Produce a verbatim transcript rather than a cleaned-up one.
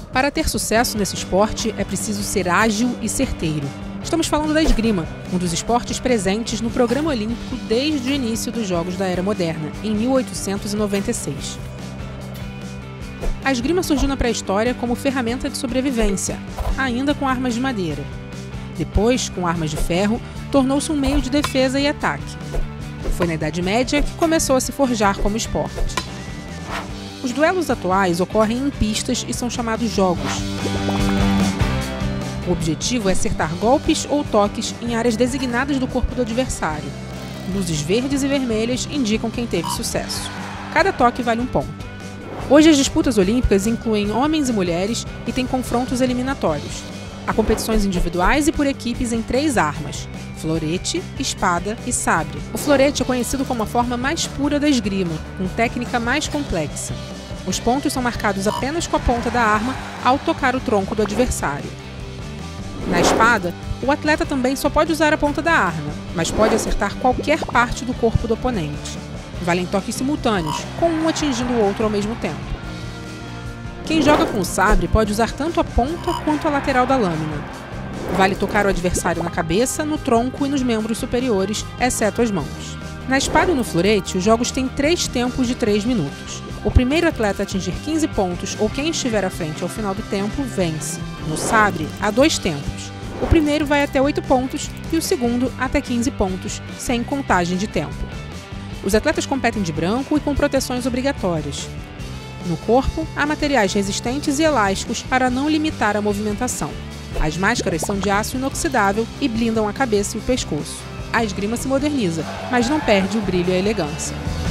Para ter sucesso nesse esporte, é preciso ser ágil e certeiro. Estamos falando da esgrima, um dos esportes presentes no programa olímpico desde o início dos Jogos da Era Moderna, em mil oitocentos e noventa e seis. A esgrima surgiu na pré-história como ferramenta de sobrevivência, ainda com armas de madeira. Depois, com armas de ferro, tornou-se um meio de defesa e ataque. Foi na Idade Média que começou a se forjar como esporte. Os duelos atuais ocorrem em pistas e são chamados jogos. O objetivo é acertar golpes ou toques em áreas designadas do corpo do adversário. Luzes verdes e vermelhas indicam quem teve sucesso. Cada toque vale um ponto. Hoje as disputas olímpicas incluem homens e mulheres e têm confrontos eliminatórios. Há competições individuais e por equipes em três armas: florete, espada e sabre. O florete é conhecido como a forma mais pura da esgrima, com técnica mais complexa. Os pontos são marcados apenas com a ponta da arma ao tocar o tronco do adversário. Na espada, o atleta também só pode usar a ponta da arma, mas pode acertar qualquer parte do corpo do oponente. Valem toques simultâneos, com um atingindo o outro ao mesmo tempo. Quem joga com o sabre pode usar tanto a ponta quanto a lateral da lâmina. Vale tocar o adversário na cabeça, no tronco e nos membros superiores, exceto as mãos. Na espada e no florete, os jogos têm três tempos de três minutos. O primeiro atleta a atingir quinze pontos ou quem estiver à frente ao final do tempo, vence. No sabre, há dois tempos. O primeiro vai até oito pontos e o segundo até quinze pontos, sem contagem de tempo. Os atletas competem de branco e com proteções obrigatórias. No corpo, há materiais resistentes e elásticos para não limitar a movimentação. As máscaras são de aço inoxidável e blindam a cabeça e o pescoço. A esgrima se moderniza, mas não perde o brilho e a elegância.